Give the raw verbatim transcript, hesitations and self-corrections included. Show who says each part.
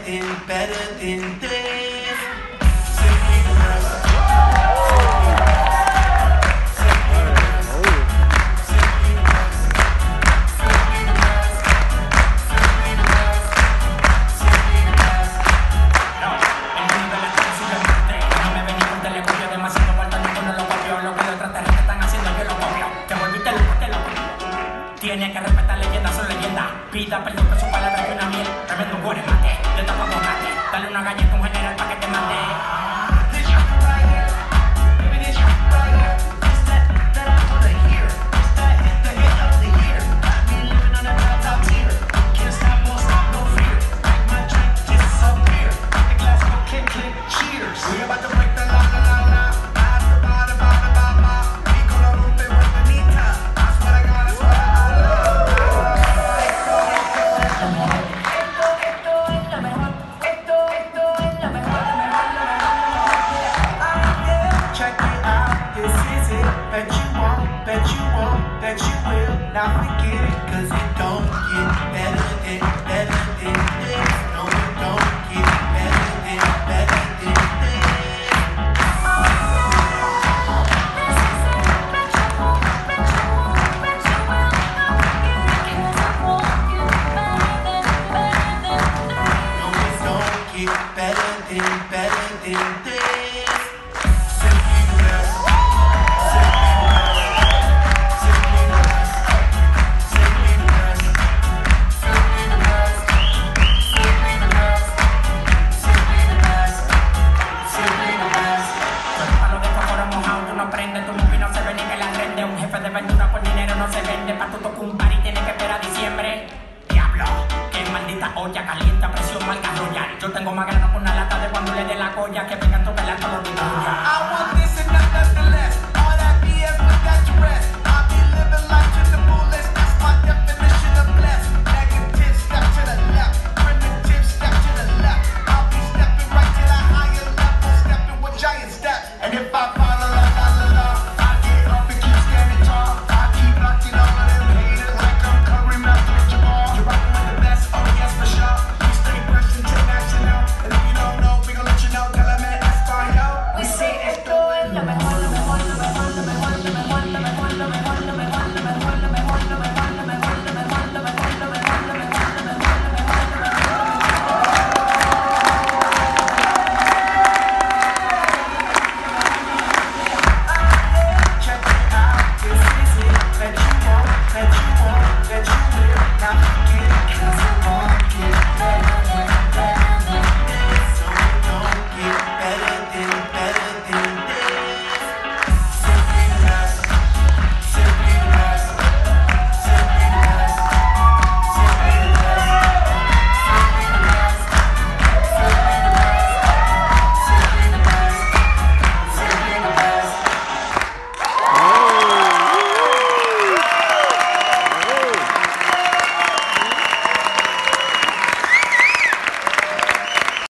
Speaker 1: than, better than this. Simply blessed.
Speaker 2: Tiene que respetar leyendas, son leyendas. Pida perdón que su palabra es una miel. Tremendo gore mate, le toca bocate. Dale una galleta a un general pa' que te mate. That you want, that you want, that you will not forget it, cause it don't get better than, better than this. No, it don't get better than, better than this. No, it don't get better than, better than this.